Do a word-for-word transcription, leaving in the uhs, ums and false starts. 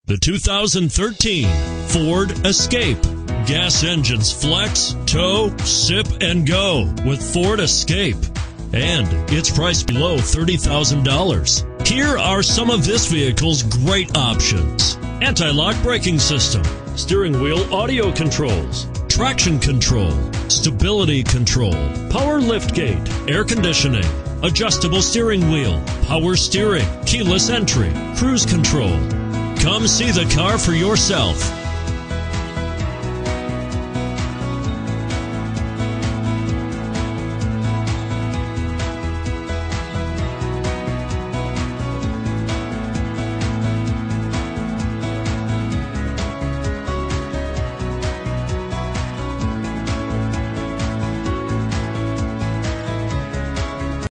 The two thousand thirteen Ford Escape. Gas engines flex, tow, sip, and go with Ford Escape. And it's priced below thirty thousand dollars. Here are some of this vehicle's great options: anti-lock braking system, steering wheel audio controls, traction control, stability control, power liftgate, air conditioning, adjustable steering wheel, power steering, keyless entry, cruise control. Come see the car for yourself.